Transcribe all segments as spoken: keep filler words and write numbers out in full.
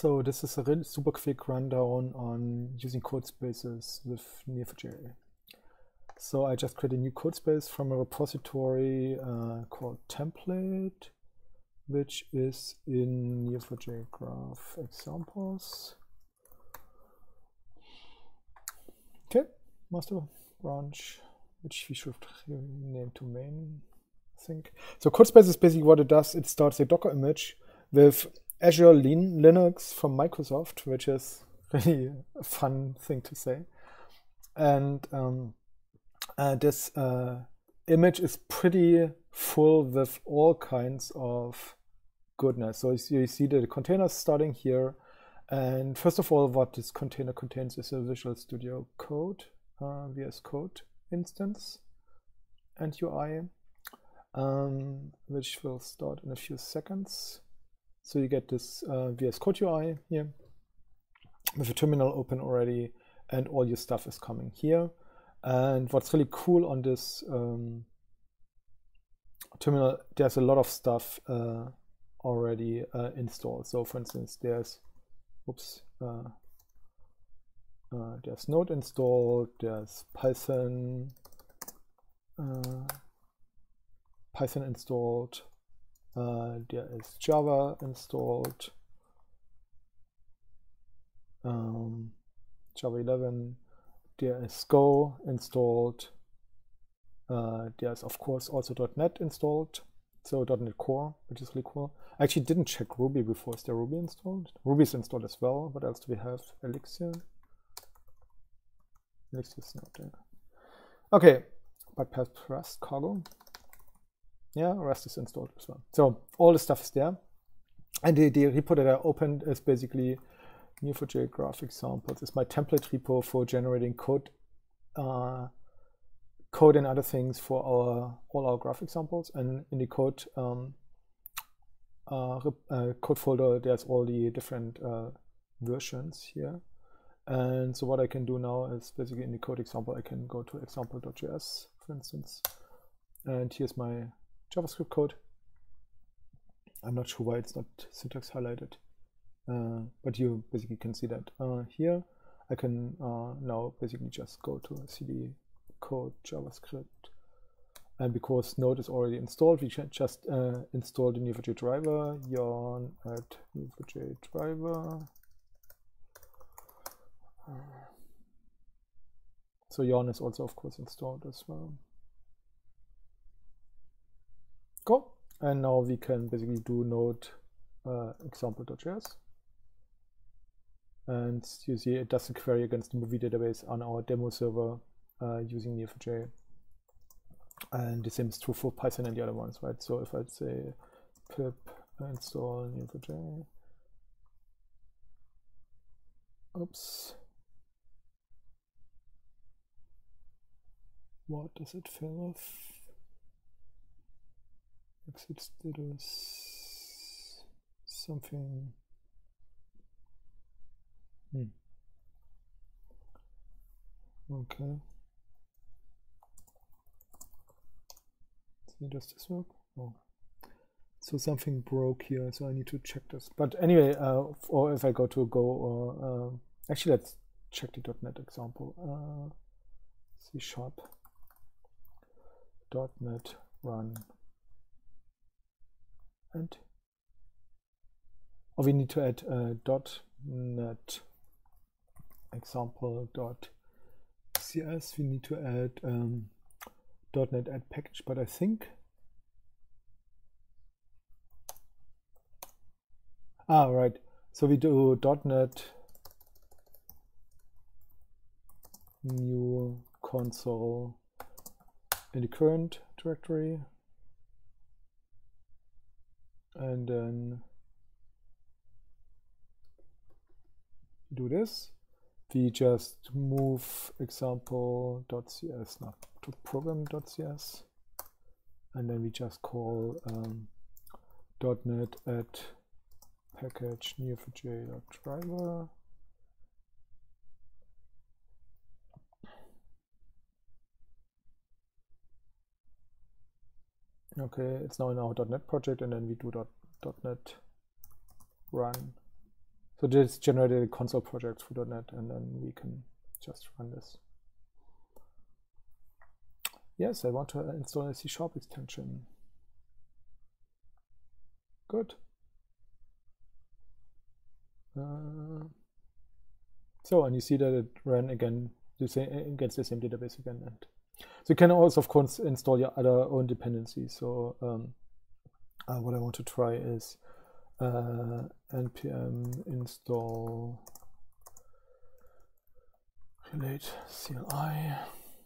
So this is a really super quick rundown on using code spaces with N E O four J. So I just created a new code space from a repository uh, called template, which is in N E O four J graph examples. Okay, master branch, which we should rename to main, I think. So CodeSpace is basically what it does. It starts a Docker image with Azure Linux from Microsoft, which is really a fun thing to say. And um, uh, this uh, image is pretty full with all kinds of goodness. So you see the containers starting here. And first of all, what this container contains is a Visual Studio Code, uh, V S Code instance and U I, um, which will start in a few seconds. So you get this uh, V S Code U I here with a terminal open already, and all your stuff is coming here. And what's really cool on this um, terminal, there's a lot of stuff uh, already uh, installed. So for instance, there's Oops. Uh, uh, there's Node installed. There's Python. Uh, Python installed. Uh, there is Java installed. Um, Java eleven. There is Go installed. Uh, there's of course also dot net installed. So dot net Core, which is really cool. I actually didn't check Ruby before. Is there Ruby installed? Ruby is installed as well. What else do we have? Elixir. Elixir is not there. Okay, but perhaps Rust, Cargo. Yeah, Rust is installed as well. So all the stuff is there. And the, the repo that I opened is basically N E O four J graph examples. It's my template repo for generating code. Uh, code and other things for our all our graph examples, and in the code um, uh, uh, code folder there's all the different uh, versions here. And so what I can do now is basically in the code example I can go to example dot J S, for instance, and here's my JavaScript code. I'm not sure why it's not syntax highlighted, uh, but you basically can see that uh, here. I can uh, now basically just go to cd code JavaScript, and because Node is already installed, we just uh, install the N E O four J driver, yarn at N E O four J driver. So yarn is also of course installed as well. Cool. And now we can basically do node uh, example dot J S. And you see it does a query against the movie database on our demo server Uh, using N E O four J, and the same is true for Python and the other ones, right? So if I say pip install N E O four J, oops, what does it fill off? Exit status, something. Hmm. Okay. Does this work? Oh. So something broke here, so I need to check this. But anyway, uh, or if I go to Go, or uh, actually let's check the dot net example. Uh, C sharp dot net run, and oh, we need to add uh, dot net example dot C S. We need to add um, dot net add package, but I think ah right. So we do dot net new console in the current directory, and then do this. We just move example dot C S now to program dot C S, and then we just call um, .NET add package N E O four J driver. Okay, it's now in our .NET project, and then we do dot, .NET run So just generated a console project for dot net, and then we can just run this. Yes, I want to install a C sharp extension. Good. Uh, so, and you see that it ran again the same, against the same database again. And so you can also, of course, install your other own dependencies. So um, uh, what I want to try is uh, npm install relate C L I,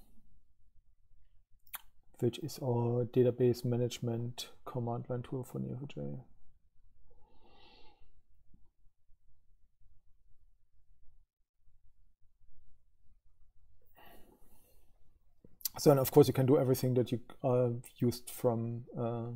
which is our database management command line tool for N E O four j. So, and of course, you can do everything that you uh, used from uh,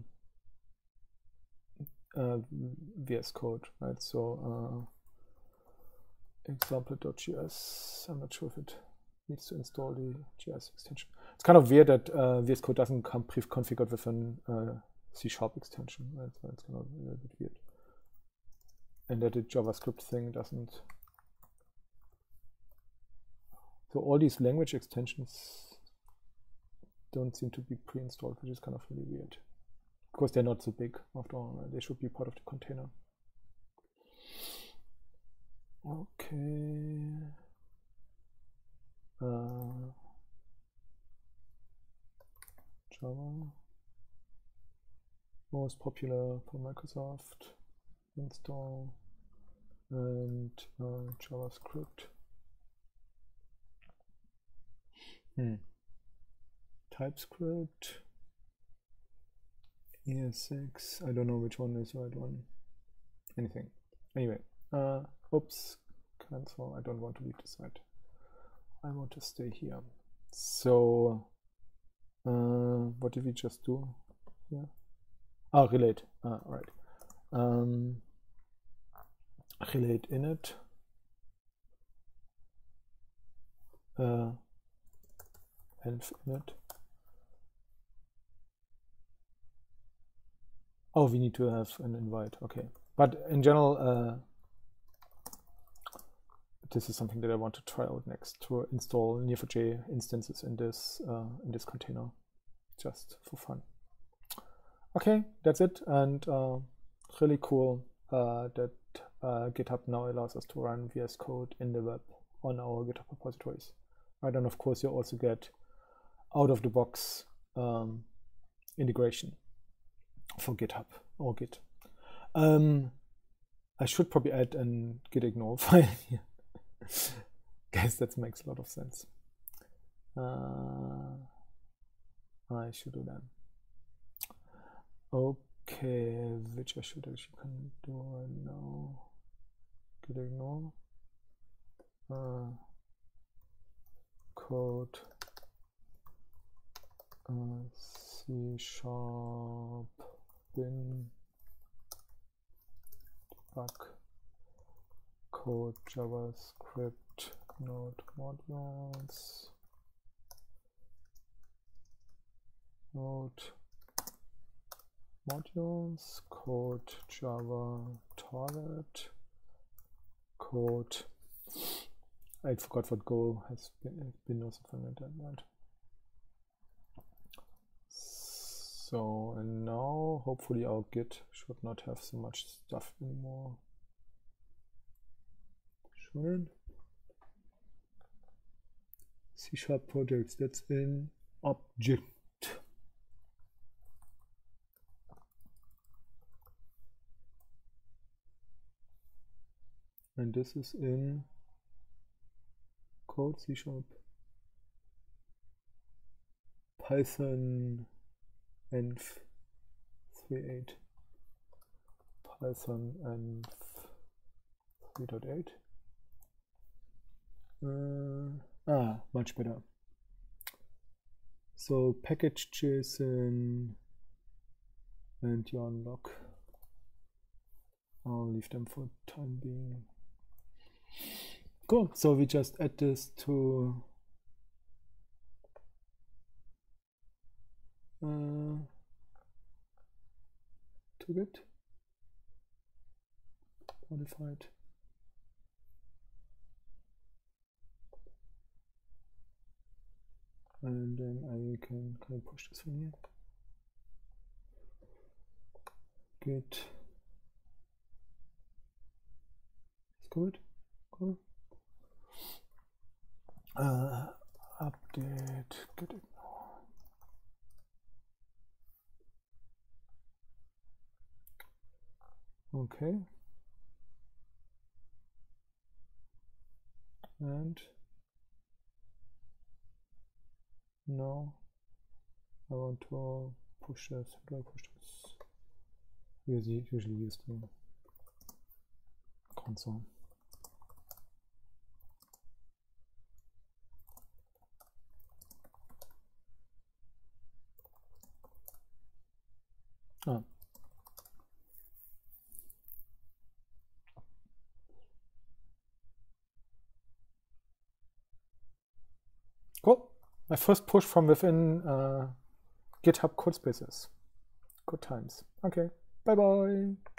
uh, V S Code, right? So, uh, example.js, I'm not sure if it needs to install the J S extension. It's kind of weird that uh, V S Code doesn't come pre-configured with an uh, C sharp extension, right? So it's kind of a little bit weird. And that the JavaScript thing doesn't. So all these language extensions don't seem to be pre-installed, which is kind of really weird. Of course, they're not so big after all, right? They should be part of the container. Okay. Uh, Java. Most popular for Microsoft. Install. And uh, JavaScript. Hmm. TypeScript, E S six, I don't know which one is the right one. Anything. Anyway, uh, oops, cancel. I don't want to leave the site. I want to stay here. So, uh, what did we just do? Yeah. Oh, relate. Ah, right. Um, relate init. Uh, env init. Oh, we need to have an invite. Okay. But in general, uh, this is something that I want to try out next, to install N E O four j instances in this uh, in this container, just for fun. Okay, that's it. And uh, really cool uh, that uh, GitHub now allows us to run V S Code in the web on our GitHub repositories. Right, and of course you also get out of the box um, integration for GitHub or Git. Um, I should probably add an git ignore file here. Guess that makes a lot of sense. Uh, I should do that. Okay, which I should actually can do right now. Git ignore. Uh, code. Uh, C sharp bin debug code JavaScript node modules node modules code Java target code. I forgot what Go has been, been or something like that, right? So, and now hopefully our Git should not have so much stuff anymore. Should it? C sharp projects, that's in object. And this is in code C sharp. Python env three point eight. Python env three point eight. Uh, ah, much better. So package JSON and yarn log. I'll leave them for the time being. Cool. So we just add this to uh, to Git modified. and then I can, can I push this from here? Git. It's good. Cool. Uh, update. Git ignore. Okay. And now I want to push this. How do I push this? Usually, usually use the console. Ah. Cool. My first push from within uh, GitHub Codespaces. Good times. Okay. Bye bye.